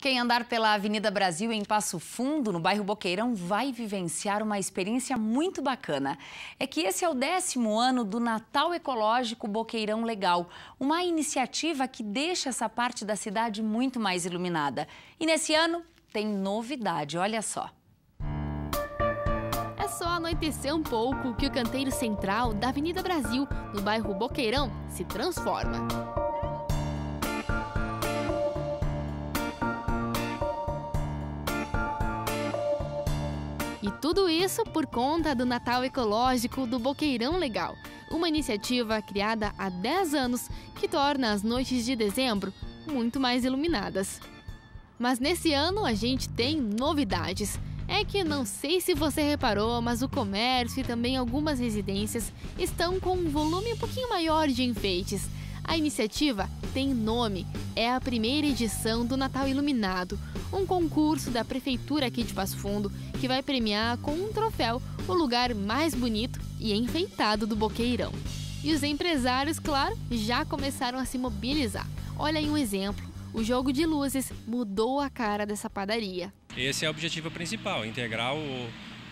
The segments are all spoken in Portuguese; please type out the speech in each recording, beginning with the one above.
Quem andar pela Avenida Brasil em Passo Fundo, no bairro Boqueirão, vai vivenciar uma experiência muito bacana. É que esse é o 10º ano do Natal Ecológico Boqueirão Legal, uma iniciativa que deixa essa parte da cidade muito mais iluminada. E nesse ano tem novidade, olha só. É só anoitecer um pouco que o canteiro central da Avenida Brasil, no bairro Boqueirão, se transforma. E tudo isso por conta do Natal Ecológico do Boqueirão Legal, uma iniciativa criada há 10 anos que torna as noites de dezembro muito mais iluminadas. Mas nesse ano a gente tem novidades. É que não sei se você reparou, mas o comércio e também algumas residências estão com um volume um pouquinho maior de enfeites. A iniciativa tem nome, é a primeira edição do Natal Iluminado, um concurso da Prefeitura aqui de Passo Fundo que vai premiar com um troféu o lugar mais bonito e enfeitado do Boqueirão. E os empresários, claro, já começaram a se mobilizar. Olha aí um exemplo, o jogo de luzes mudou a cara dessa padaria. Esse é o objetivo principal, integrar o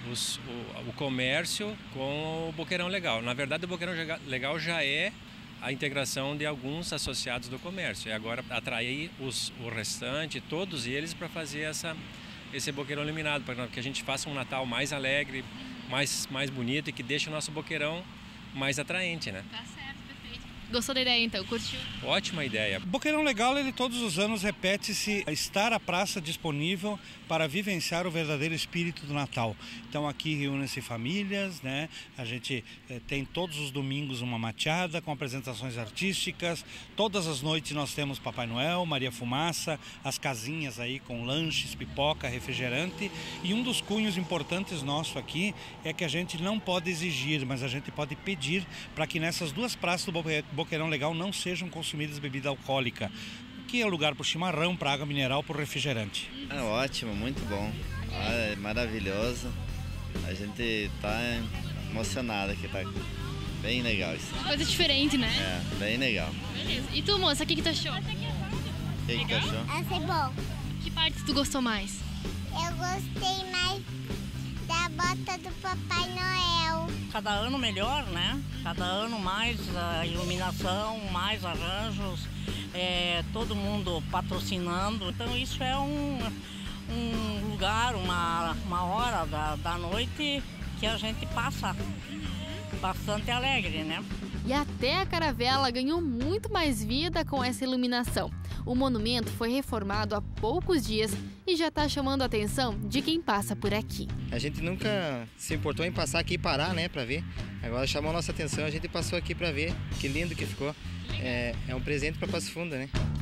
comércio com o Boqueirão Legal. Na verdade, o Boqueirão Legal já é a integração de alguns associados do comércio. E agora atrair o restante, todos eles, para fazer esse Boqueirão iluminado, para que a gente faça um Natal mais alegre, mais bonito e que deixe o nosso Boqueirão mais atraente, né? Tá certo, perfeito. Gostou da ideia então? Curtiu? Ótima ideia. Boqueirão Legal, ele todos os anos repete-se estar a praça disponível para vivenciar o verdadeiro espírito do Natal. Então aqui reúnem-se famílias, né? A gente tem todos os domingos uma mateada com apresentações artísticas. Todas as noites nós temos Papai Noel, Maria Fumaça, as casinhas aí com lanches, pipoca, refrigerante. E um dos cunhos importantes nosso aqui é que a gente não pode exigir, mas a gente pode pedir para que nessas duas praças do Boqueirão Legal não sejam consumidas bebida alcoólica. Aqui é lugar para o chimarrão, para água mineral, para o refrigerante. É ótimo, muito bom. É maravilhoso. A gente está emocionado aqui, tá bem legal isso. Uma coisa diferente, né? É, bem legal. Beleza. E tu, moça, o que tu achou? O que tu achou? Achei bom. Que parte tu gostou mais? Eu gostei mais da bota do Papai Noel. Cada ano melhor, né? Cada ano mais iluminação, mais arranjos, todo mundo patrocinando. Então isso é um lugar, uma hora da noite que a gente passa bastante alegre, né? E até a caravela ganhou muito mais vida com essa iluminação. O monumento foi reformado há poucos dias e já está chamando a atenção de quem passa por aqui. A gente nunca se importou em passar aqui e parar, né, para ver. Agora chamou a nossa atenção, a gente passou aqui para ver. Que lindo que ficou. É um presente para Passo Fundo, né?